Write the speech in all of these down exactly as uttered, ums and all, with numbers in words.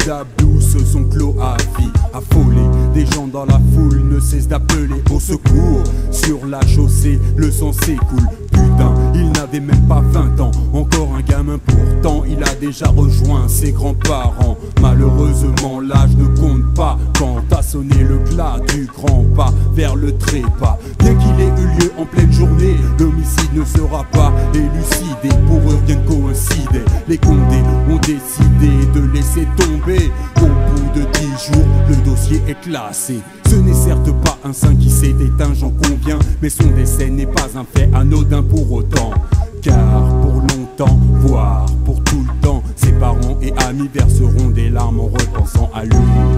d'Abdou se sont clos à vie. Affolés, des gens dans la foule ne cessent d'appeler au secours. Sur la chaussée, le sang s'écoule. Putain, il n'avait même pas vingt ans. Encore un gamin pourtant, il a déjà rejoint ses grands-parents. Malheureusement, l'âge ne compte pas quand a sonné le glas du grand pas vers le trépas. Bien qu'il ait eu lieu en pleine journée, l'homicide ne sera pas élucidé. Pour eux, rien ne coïncidait. Les Condés ont décidé de laisser tomber. Au bout de dix jours, le dossier est classé. Ce n'est certes pas un saint qui s'est éteint, j'en conviens, mais son décès n'est pas un fait anodin pour autant. Car pour longtemps, voire pour tout le temps, ses parents et amis verseront des larmes en repensant à lui.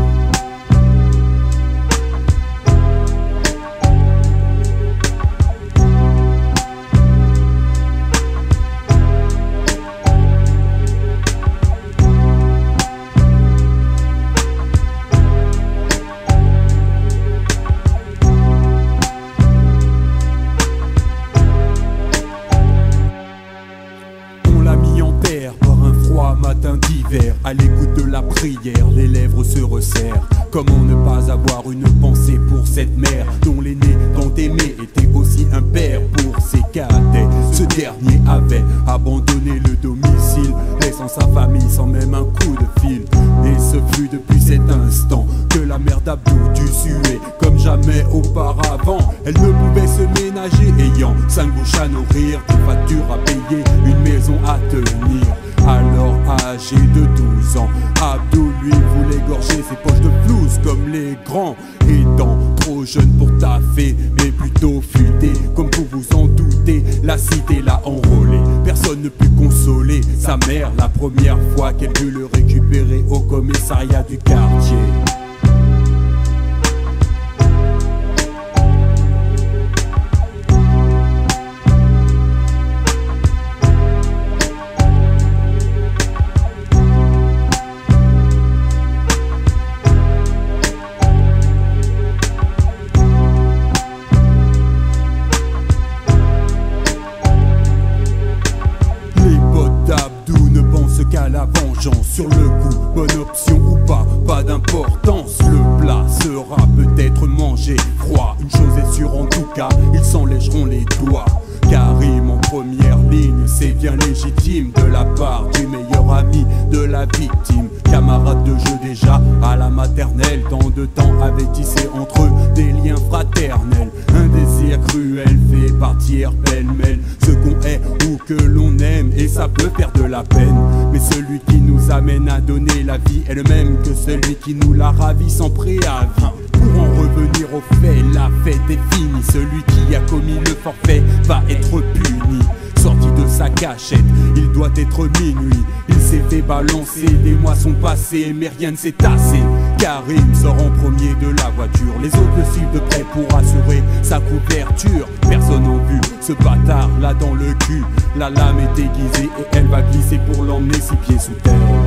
Par un froid matin d'hiver, à l'écoute de la prière, les lèvres se resserrent. Comment ne pas avoir une pensée pour cette mère dont l'aîné tant aimé était aussi un père pour ses cadets. Ce dernier avait abandonné le domicile, laissant sa famille sans même un coup de fil. Et ce fut depuis cet instant que la mère d'Abdou dut suer comme jamais auparavant. Elle ne pouvait se ménager, ayant cinq bouches à nourrir, des factures à payer, une maison à tenir. Alors âgé de douze ans, Abdou lui voulait gorger ses poches de flouze comme les grands. Étant trop jeune pour taffer, mais plutôt futé, comme vous vous en doutez, la cité l'a enrôlé. Personne ne put consoler sa mère la première fois qu'elle dut le récupérer au commissariat du quartier. Qu'à la vengeance, sur le coup, bonne option ou pas, pas d'importance. Le plat sera peut-être mangé froid. Une chose est sûre en tout cas, ils s'en lécheront les doigts. Karim en première ligne, c'est bien légitime de la part du meilleur ami de la victime. Camarade de jeu déjà à la maternelle, tant de temps avait tissé entre eux des liens fraternels. Un désir cruel fait partir pêle-mêle ce qu'on est ou que l'on aime, et ça peut faire de la peine. Mais celui qui nous amène à donner la vie est le même que celui qui nous la ravit sans préavis. Pour en revenir au fait, la fête est finie. Celui qui a commis le forfait va être puni. Sorti de sa cachette, il doit être minuit. Il s'est fait balancer, des mois sont passés, mais rien ne s'est tassé. Karim sort en premier de la voiture, les autres le suivent de près pour assurer sa couverture. Personne n'a vu ce bâtard là dans le cul. La lame est aiguisée et elle va glisser pour l'emmener six pieds sous terre.